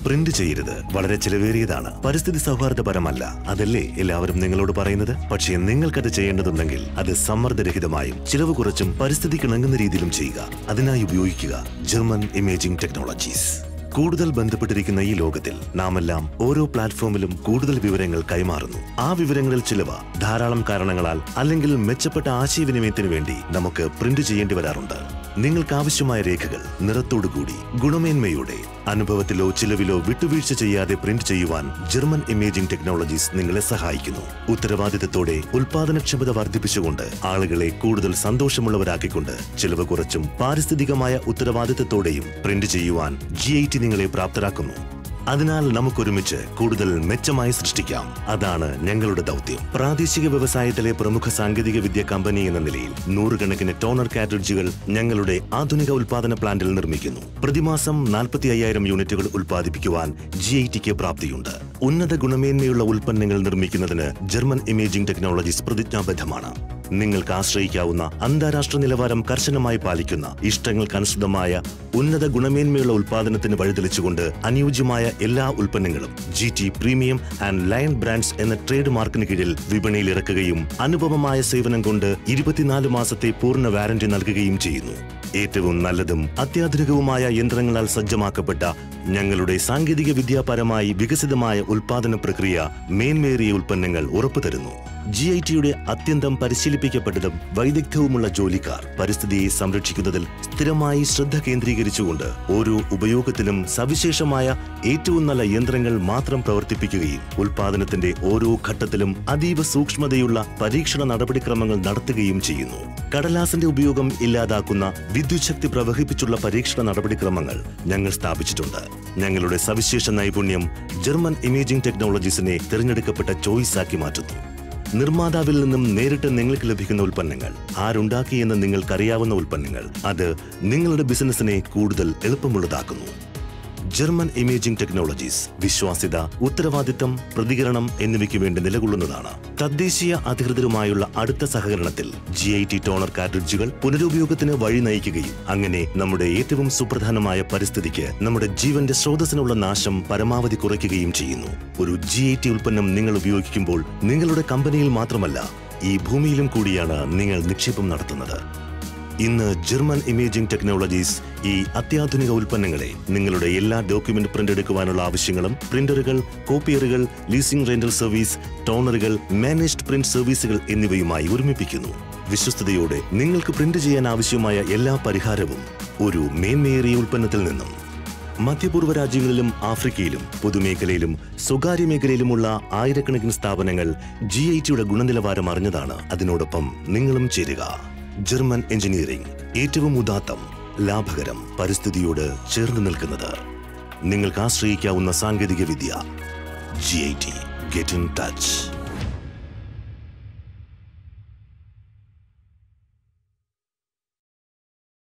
Print ചെയ്യരുത്, വളരെ ചിലവേറിയതാണ്, പരിസ്ഥിതി സൗഹാർദ്ദപരമല്ല, അതല്ലേ എല്ലാവരും നിങ്ങളോട് പറയുന്നത്? പക്ഷേ നിങ്ങൾക്കത് ചെയ്യേണ്ടതുണ്ടെങ്കിൽ അത് സമ്മർദ്ദരഹിതമായും ചിലവ് കുറച്ചും പരിസ്ഥിതിക്ക് ഇണങ്ങുന്ന രീതിയിലും ചെയ്യുക. അതിനായി ഉപയോഗിക്കുക ജർമ്മൻ ഇമേജിംഗ് ടെക്നോളജീസ്. കൂടുതൽ ബന്ധപ്പെട്ടിരിക്കുന്ന ഈ ലോകത്തിൽ നാമെല്ലാം ഓരോ പ്ലാറ്റ്ഫോമിലും കൂടുതൽ വിവരങ്ങൾ കൈമാറുന്നു. ആ വിവരങ്ങളിൽ ചിലവ ധാരാളം കാരണങ്ങളാൽ അല്ലെങ്കിൽ മെച്ചപ്പെട്ട ആശയവിനിമയത്തിന് വേണ്ടി നമുക്ക് പ്രിന്റ് ചെയ്യേണ്ടി വരാറുണ്ട്. നിങ്ങൾക്ക് ആവശ്യമായ രേഖകൾ നിറത്തോടുകൂടി ഗുണമേന്മയോടെ അനുഭവത്തിലോ ചിലവിലോ വിട്ടുവീഴ്ച ചെയ്യാതെ പ്രിന്റ് ചെയ്യുവാൻ ജർമ്മൻ ഇമേജിംഗ് ടെക്നോളജീസ് നിങ്ങളെ സഹായിക്കുന്നു. ഉത്തരവാദിത്തത്തോടെ ഉൽപാദനക്ഷമത വർദ്ധിപ്പിച്ചുകൊണ്ട് ആളുകളെ കൂടുതൽ സന്തോഷമുള്ളവരാക്കിക്കൊണ്ട് ചിലവ് കുറച്ചും പാരിസ്ഥിതികമായ ഉത്തരവാദിത്തത്തോടെയും പ്രിന്റ് ചെയ്യുവാൻ GIT നിങ്ങളെ പ്രാപ്തരാക്കുന്നു. അതിനാൽ നമുക്കൊരുമിച്ച് കൂടുതൽ മെച്ചമായി സൃഷ്ടിക്കാം. അതാണ് ഞങ്ങളുടെ ദൗത്യം. പ്രാദേശിക വ്യവസായത്തിലെ പ്രമുഖ സാങ്കേതിക വിദ്യ കമ്പനി എന്ന നിലയിൽ നൂറുകണക്കിന് ടോണർ കാർട്രിഡ്ജുകൾ ഞങ്ങളുടെ ആധുനിക ഉൽപാദന പ്ലാന്റിൽ നിർമ്മിക്കുന്നു. പ്രതിമാസം 45,000 യൂണിറ്റുകൾ ഉൽപ്പാദിപ്പിക്കുവാൻ GITക്ക് പ്രാപ്തിയുണ്ട്. ഉന്നത ഗുണമേന്മയുള്ള ഉൽപ്പന്നങ്ങൾ നിർമ്മിക്കുന്നതിന് ജർമ്മൻ ഇമേജിംഗ് ടെക്നോളജീസ് പ്രതിജ്ഞാബദ്ധമാണ്. നിങ്ങൾക്ക് ആശ്രയിക്കാവുന്ന അന്താരാഷ്ട്ര നിലവാരം കർശനമായി പാലിക്കുന്ന ഇഷ്ടങ്ങൾക്കനുസൃതമായ ഉന്നത ഗുണമേന്മയുള്ള ഉൽപാദനത്തിന് വഴിതെളിച്ചുകൊണ്ട് അനുയോജ്യമായ എല്ലാ ഉൽപ്പന്നങ്ങളും GT premium and lion brands എന്ന ട്രേഡ് മാർക്കിന് കീഴിൽ വിപണിയിൽ ഇറക്കുകയും അനുപമമായ സേവനം കൊണ്ട് 24 മാസത്തെ പൂർണ്ണ വാറന്റി നൽകുകയും ചെയ്യുന്നു. ഏറ്റവും നല്ലതും അത്യാധുനികവുമായ യന്ത്രങ്ങളാൽ സജ്ജമാക്കപ്പെട്ട ഞങ്ങളുടെ സാങ്കേതിക വിദ്യാപരമായി വികസിതമായ ഉൽപാദന പ്രക്രിയ മേന്മേറിയ ഉൽപ്പന്നങ്ങൾ ഉറപ്പുതരുന്നു. GITയുടെ അത്യന്തം പരിശീലിപ്പിക്കപ്പെട്ടതും വൈദഗ്ധ്യവുമുള്ള ജോലിക്കാർ പരിസ്ഥിതിയെ സംരക്ഷിക്കുന്നതിൽ സ്ഥിരമായി ശ്രദ്ധ കേന്ദ്രീകരിച്ചുകൊണ്ട് ഓരോ ഉപയോഗത്തിലും സവിശേഷമായ ഏറ്റവും നല്ല യന്ത്രങ്ങൾ മാത്രം പ്രവർത്തിപ്പിക്കുകയും ഉൽപാദനത്തിന്റെ ഓരോ ഘട്ടത്തിലും അതീവ സൂക്ഷ്മതയുള്ള പരീക്ഷണ നടപടിക്രമങ്ങൾ നടത്തുകയും ചെയ്യുന്നു. കടലാസിന്റെ ഉപയോഗം ഇല്ലാതാക്കുന്ന വിദ്യുച്ഛക്തി പ്രവഹിപ്പിച്ചുള്ള പരീക്ഷണ നടപടിക്രമങ്ങൾ ഞങ്ങൾ സ്ഥാപിച്ചിട്ടുണ്ട്. ഞങ്ങളുടെ സവിശേഷ നൈപുണ്യം ജർമ്മൻ ഇമേജിംഗ് ടെക്നോളജീസിനെ തിരഞ്ഞെടുക്കപ്പെട്ട ചോയ്സാക്കി മാറ്റുന്നു. നിർമ്മാതാവിൽ നിന്നും നേരിട്ട് നിങ്ങൾക്ക് ലഭിക്കുന്ന ഉൽപ്പന്നങ്ങൾ, ആരുണ്ടാക്കിയെന്ന് നിങ്ങൾക്കറിയാവുന്ന ഉൽപ്പന്നങ്ങൾ, അത് നിങ്ങളുടെ ബിസിനസിനെ കൂടുതൽ എളുപ്പമുള്ളതാക്കുന്നു. ജർമ്മൻ ഇമേജിംഗ് ടെക്നോളജീസ് വിശ്വാസ്യത, ഉത്തരവാദിത്തം, പ്രതികരണം എന്നിവയ്ക്ക് വേണ്ടി നിലകൊള്ളുന്നതാണ്. തദ്ദേശീയ അധികൃതരുമായുള്ള അടുത്ത സഹകരണത്തിൽ GIT ടോണർ കാർട്രിഡ്ജുകൾ പുനരുപയോഗത്തിന് വഴി നയിക്കുകയും അങ്ങനെ നമ്മുടെ ഏറ്റവും സുപ്രധാനമായ പരിസ്ഥിതിക്ക് നമ്മുടെ ജീവന്റെ സ്രോതസ്സിനുള്ള നാശം പരമാവധി കുറയ്ക്കുകയും ചെയ്യുന്നു. ഒരു GIT ഉൽപ്പന്നം നിങ്ങൾ ഉപയോഗിക്കുമ്പോൾ നിങ്ങളുടെ കമ്പനിയിൽ മാത്രമല്ല, ഈ ഭൂമിയിലും കൂടിയാണ് നിങ്ങൾ നിക്ഷേപം നടത്തുന്നത്. ഇന്ന് ജർമ്മൻ ഇമേജിംഗ് ടെക്നോളജീസ് ഈ അത്യാധുനിക ഉൽപ്പന്നങ്ങളെ നിങ്ങളുടെ എല്ലാ ഡോക്യുമെന്റ് പ്രിന്റ് എടുക്കുവാനുള്ള ആവശ്യങ്ങളും പ്രിന്ററുകൾ, കോപ്പിയറുകൾ, ലീസിംഗ് റെന്റൽ സർവീസ്, ടോണറുകൾ, മാനേജ്ഡ് പ്രിന്റ് സർവീസുകൾ എന്നിവയുമായി ഒരുമിപ്പിക്കുന്നു. വിശ്വസ്തയോടെ നിങ്ങൾക്ക് പ്രിന്റ് ചെയ്യാൻ ആവശ്യമായ എല്ലാ പരിഹാരവും ഒരു മേന്മയേറിയ ഉൽപ്പന്നത്തിൽ നിന്നും. മധ്യപൂർവ്വ രാജ്യങ്ങളിലും ആഫ്രിക്കയിലും പൊതുമേഖലയിലും സ്വകാര്യ മേഖലയിലുമുള്ള ആയിരക്കണക്കിന് സ്ഥാപനങ്ങൾ GITയുടെ ഗുണനിലവാരം അറിഞ്ഞതാണ്. അതിനോടൊപ്പം നിങ്ങളും ചേരുക. ജർമ്മൻ എഞ്ചിനീയറിംഗ്, ഏറ്റവും ഉദാത്തം, ലാഭകരം, പരിസ്ഥിതിയോട് ചേർന്ന് നിൽക്കുന്നത്. നിങ്ങൾക്ക് ആശ്രയിക്കാവുന്ന സാങ്കേതിക വിദ്യ GIT. Get in touch.